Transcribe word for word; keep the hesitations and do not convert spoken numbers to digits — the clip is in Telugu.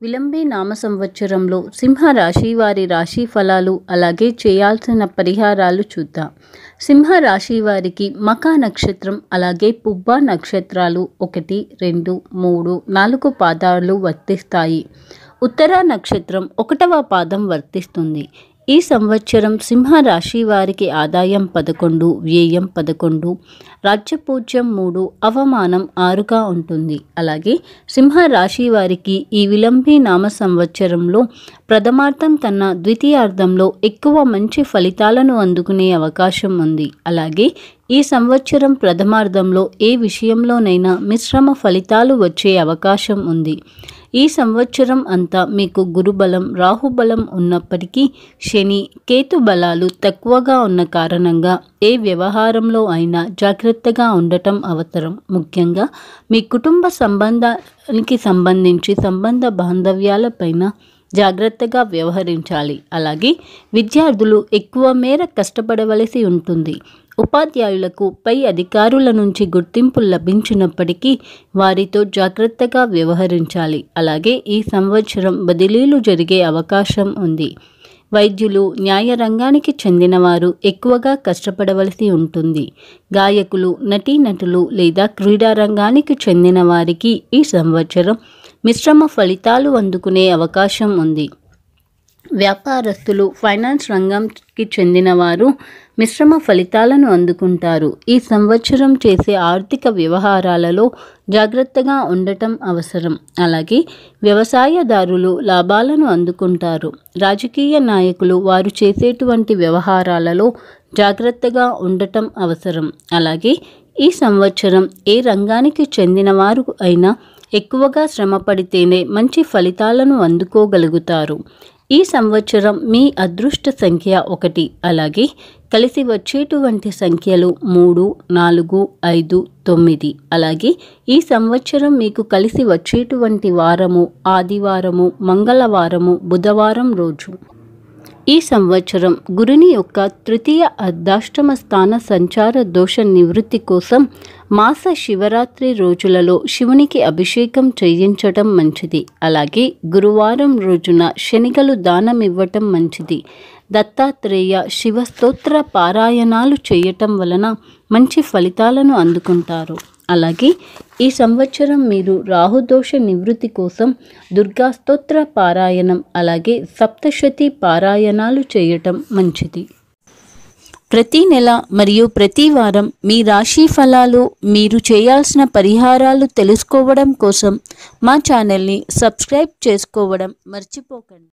విలంబి నామ సంవత్సరంలో సింహ రాశి వారి రాశి ఫలాలు అలాగే చేయాల్సిన పరిహారాలు చూద్దాం. సింహ రాశి వారికి మఖా నక్షత్రం అలాగే పుబ్బ నక్షత్రాలు ఒకటి రెండు మూడు నాలుగు పాదాలు వర్తిస్తాయి. ఉత్తర నక్షత్రం ఒకటవ పాదం వర్తిస్తుంది. ఈ సంవత్సరం సింహ రాశి వారికి ఆదాయం పదకొండు, వ్యయం పదకొండు, రాజ్యపూజ్యం మూడు, అవమానం ఆరుగా ఉంటుంది. అలాగే సింహ రాశి వారికి ఈ విలంబి నామ సంవత్సరంలో ప్రథమార్థం కన్నా ద్వితీయార్థంలో ఎక్కువ మంచి ఫలితాలను అందుకునే అవకాశం ఉంది. అలాగే ఈ సంవత్సరం ప్రథమార్థంలో ఏ విషయంలోనైనా మిశ్రమ ఫలితాలు వచ్చే అవకాశం ఉంది. ఈ సంవత్సరం అంతా మీకు గురుబలం, రాహుబలం ఉన్నప్పటికీ శని, కేతు బలాలు తక్కువగా ఉన్న కారణంగా ఏ వ్యవహారంలో అయినా జాగ్రత్తగా ఉండటం అవసరం. ముఖ్యంగా మీ కుటుంబ సంబంధానికి సంబంధించి సంబంధ బాంధవ్యాలపైన జాగ్రత్తగా వ్యవహరించాలి. అలాగే విద్యార్థులు ఎక్కువ మేర కష్టపడవలసి ఉంటుంది. ఉపాధ్యాయులకు పై అధికారుల నుంచి గుర్తింపు లభించినప్పటికీ వారితో జాగ్రత్తగా వ్యవహరించాలి. అలాగే ఈ సంవత్సరం బదిలీలు జరిగే అవకాశం ఉంది. వైద్యులు, న్యాయ రంగానికి చెందినవారు ఎక్కువగా కష్టపడవలసి ఉంటుంది. గాయకులు, నటీనటులు లేదా క్రీడా రంగానికి చెందిన వారికి ఈ సంవత్సరం మిశ్రమ ఫలితాలు అందుకునే అవకాశం ఉంది. వ్యాపారస్తులు, ఫైనాన్స్ రంగంకి చెందినవారు మిశ్రమ ఫలితాలను అందుకుంటారు. ఈ సంవత్సరం చేసే ఆర్థిక వ్యవహారాలలో జాగ్రత్తగా ఉండటం అవసరం. అలాగే వ్యవసాయదారులు లాభాలను అందుకుంటారు. రాజకీయ నాయకులు వారు చేసేటువంటి వ్యవహారాలలో జాగ్రత్తగా ఉండటం అవసరం. అలాగే ఈ సంవత్సరం ఏ రంగానికి చెందినవారు అయినా ఎక్కువగా శ్రమ పడితేనే మంచి ఫలితాలను అందుకోగలుగుతారు. ఈ సంవత్సరం మీ అదృష్ట సంఖ్య ఒకటి. అలాగే కలిసి వచ్చేటువంటి సంఖ్యలు మూడు, నాలుగు, ఐదు, తొమ్మిది. అలాగే ఈ సంవత్సరం మీకు కలిసి వచ్చేటువంటి వారము ఆదివారము, మంగళవారము, బుధవారం రోజు. ఈ సంవత్సరం గురుని యొక్క తృతీయ అర్ధాష్టమ స్థాన సంచార దోష నివృత్తి కోసం మాస శివరాత్రి రోజులలో శివునికి అభిషేకం చేయించటం మంచిది. అలాగే గురువారం రోజున శనిగలు దానం ఇవ్వటం మంచిది. దత్తాత్రేయ శివ స్తోత్ర పారాయణాలు చేయటం వలన మంచి ఫలితాలను అందుకుంటారు. అలాగే ఈ సంవత్సరం మీరు రాహుదోష నివృత్తి కోసం దుర్గా స్తోత్ర పారాయణం అలాగే సప్తశతి పారాయణాలు చేయటం మంచిది. ప్రతి నెల మరియు ప్రతి వారం మీ రాశి ఫలాలు, మీరు చేయాల్సిన పరిహారాలు తెలుసుకోవడం కోసం మా ఛానల్ని సబ్స్క్రైబ్ చేసుకోవడం మర్చిపోకండి.